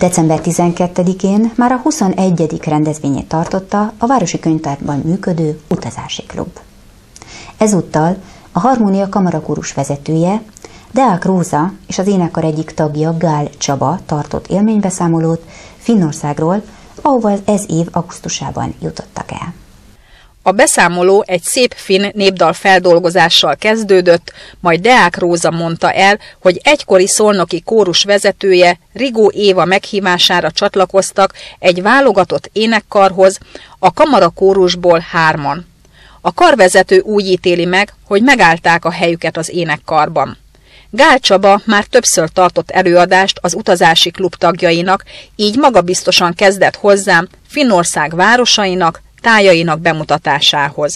December 12-én már a 21. rendezvényét tartotta a Városi Könyvtárban működő utazási klub. Ezúttal a Harmónia Kamarakórus vezetője, Deák Róza és az énekkar egyik tagja, Gál Csaba tartott élménybeszámolót Finnországról, ahova ez év augusztusában jutottak el. A beszámoló egy szép finn népdal feldolgozással kezdődött, majd Deák Róza mondta el, hogy egykori szolnoki kórus vezetője, Rigó Éva meghívására csatlakoztak egy válogatott énekkarhoz, a kamarakórusból 3-an. A karvezető úgy ítéli meg, hogy megállták a helyüket az énekkarban. Gál Csaba már többször tartott előadást az utazási klub tagjainak, így magabiztosan kezdett hozzám Finnország városainak, tájainak bemutatásához.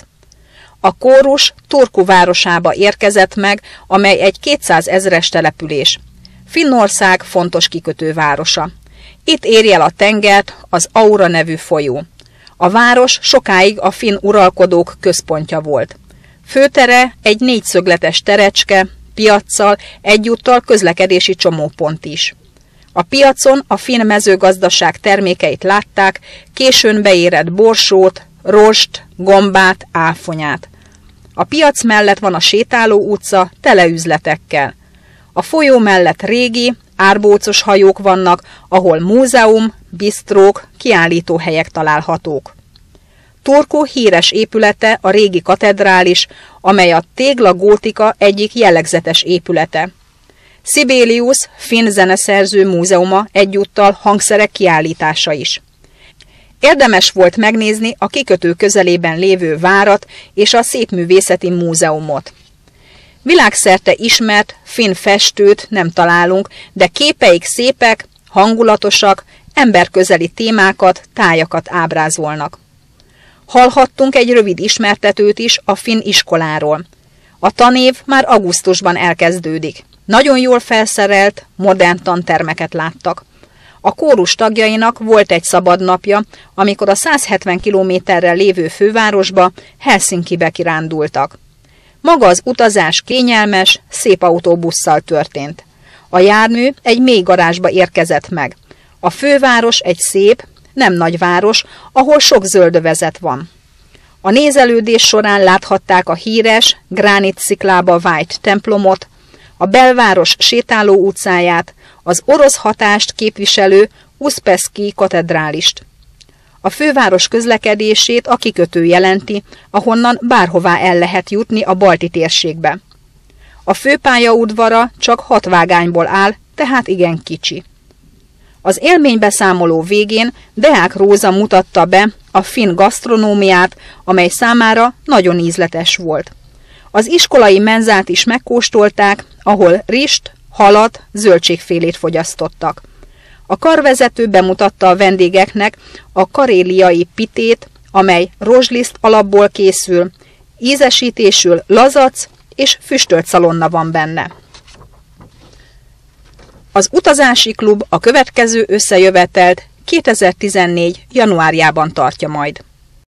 A kórus Turku városába érkezett meg, amely egy 200 000-es település. Finnország fontos kikötővárosa. Itt éri el a tengert az Aura nevű folyó. A város sokáig a finn uralkodók központja volt. Főtere egy 4-szögletes terecske, piaccal, egyúttal közlekedési csomópont is. A piacon a finn mezőgazdaság termékeit látták, későn beérett borsót, rost, gombát, áfonyát. A piac mellett van a sétáló utca tele üzletekkel. A folyó mellett régi, árbócos hajók vannak, ahol múzeum, bisztrók, kiállítóhelyek találhatók. Turku híres épülete a régi katedrális, amely a téglagótika egyik jellegzetes épülete. Sibelius finn zeneszerző múzeuma egyúttal hangszerek kiállítása is. Érdemes volt megnézni a kikötő közelében lévő várat és a Szépművészeti Múzeumot. Világszerte ismert finn festőt nem találunk, de képeik szépek, hangulatosak, emberközeli témákat, tájakat ábrázolnak. Hallhattunk egy rövid ismertetőt is a finn iskoláról. A tanév már augusztusban elkezdődik. Nagyon jól felszerelt, modern tantermeket láttak. A kórus tagjainak volt egy szabadnapja, amikor a 170 kilométerrel lévő fővárosba, Helsinkibe kirándultak. Maga az utazás kényelmes, szép autóbusszal történt. A jármű egy mély garázsba érkezett meg. A főváros egy szép, nem nagy város, ahol sok zöldövezet van. A nézelődés során láthatták a híres, gránitsziklába vájt templomot, a belváros sétáló utcáját, az orosz hatást képviselő Uszpeszki katedrálist. A főváros közlekedését a kikötő jelenti, ahonnan bárhová el lehet jutni a balti térségbe. A főpályaudvara csak 6 vágányból áll, tehát igen kicsi. Az élménybeszámoló végén Deák Róza mutatta be a finn gasztronómiát, amely számára nagyon ízletes volt. Az iskolai menzát is megkóstolták, ahol rist, halat, zöldségfélét fogyasztottak. A karvezető bemutatta a vendégeknek a karéliai pitét, amely rozsliszt alapból készül, ízesítésül lazac és füstölt szalonna van benne. Az utazási klub a következő összejövetelt 2014. januárjában tartja majd.